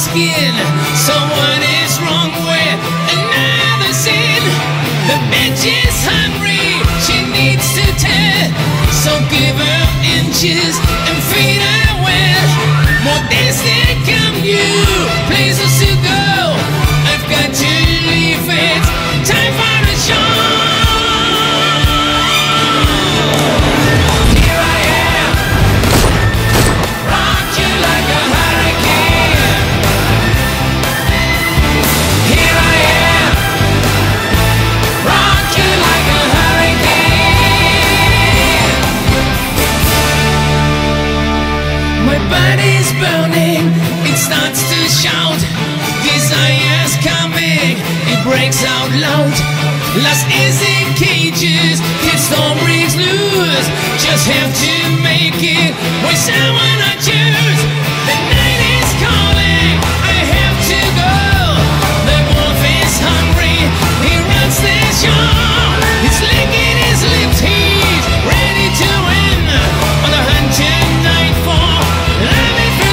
skin. So what is wrong with another sin? The bitch is hungry, she needs to tell. So give her inches and feed her well. More days to come, you places to go. I've got to leave it, time for a show. Here I am, rock you like a hurricane. Here I am, rock you like a hurricane. My body's burning, it starts to shout. Desire's coming, it breaks out loud. Lost is in cages, till storm breaks loose. Just have to make it with someone I choose. The night is calling, I have to go. The wolf is hungry, he runs the show. He's licking his lips, he's ready to win. On the hunt tonight for love and for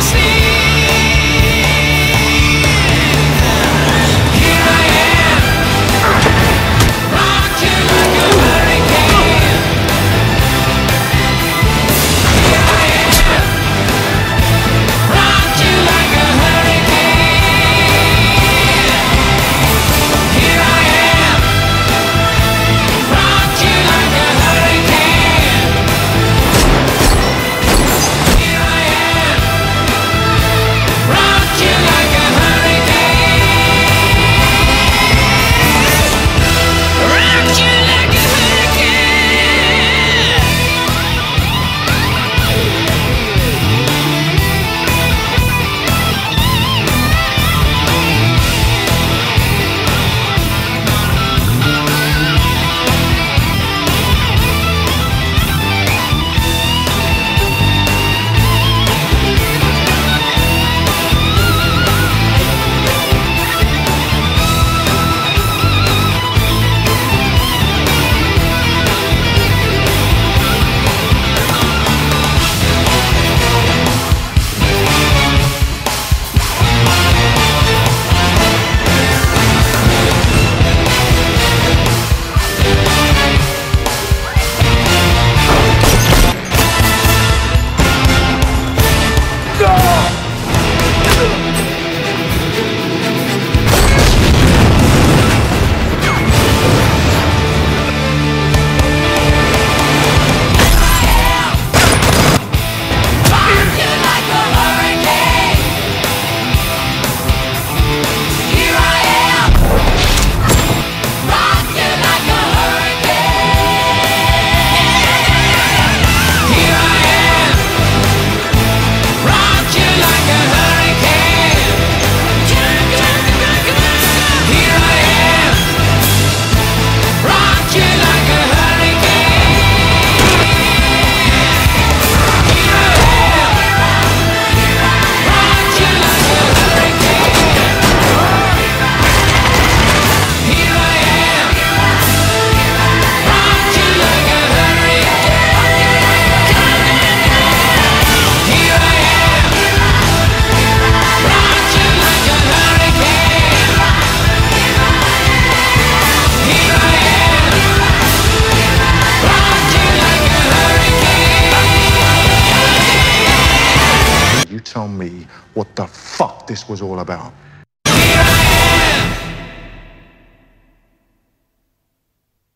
Tell me what the fuck this was all about.